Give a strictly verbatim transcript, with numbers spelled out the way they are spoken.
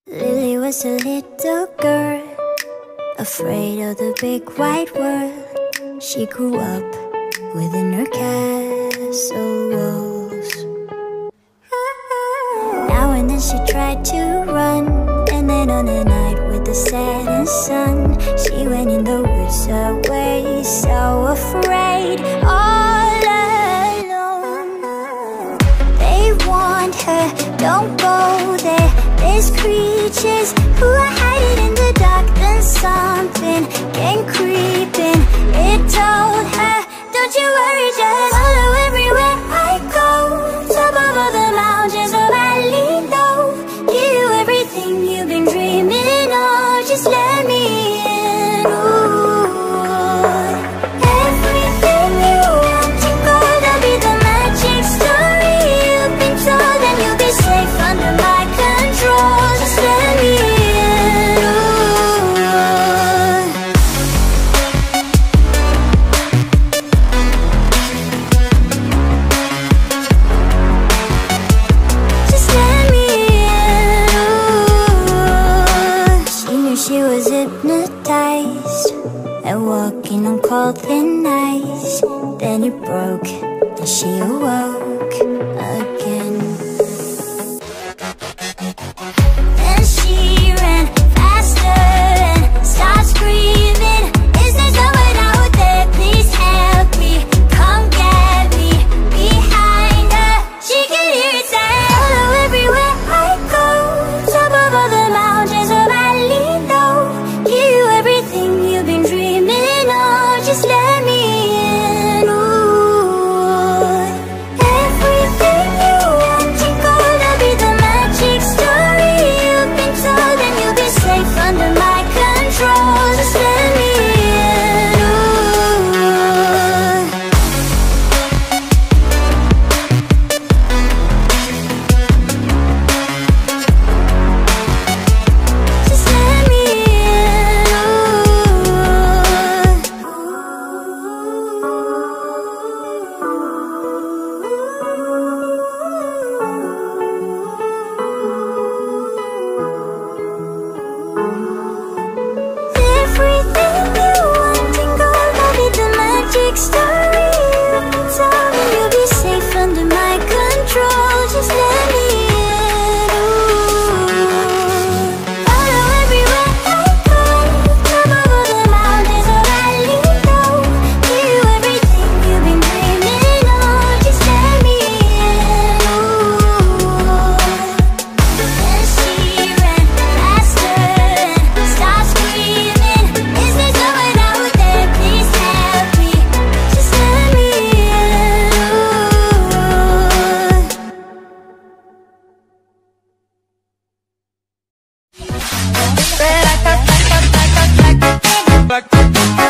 Lily was a little girl, afraid of the big white world. She grew up within her castle walls. Now and then she tried to run, and then on a night with the setting sun, she went in the woods away, so afraid, all alone. They warned her, don't go there, there's creatures who are hiding in the dark. Then something came creeping, it told her, don't you worry, just follow everywhere I go. Top of all the mountains, a valley low, give you everything you've been dreaming of, just let me in. Ooh, everything you want to go, there'll be the magic story you've been told, and you'll be safe under my control, just let me in. She was hypnotized and walking on cold thin ice. Then it broke and she awoke again. Then she ran faster and started screaming, is there someone out there? Please help me, come get me. Behind her, she could hear it say, follow everywhere I go. Top of all the mountains, a valley, you've been dreaming of, just let me in. Ooh, everything you want to go, there'll be the magic story you've been told, and you'll be safe under my control, just let me in. Ooh, just let me in. Everything you want and go, there'll be the magic story you've been told, and you'll be safe under my control, just let me in. Ooh, follow everywhere I go. Top of all the mountains, a valley low, give you everything you've been dreaming of, just let me in. Ooh, then she ran faster and started screaming, is there someone out there? Please help me, just let me in. Back, back, back, back, back, back, back.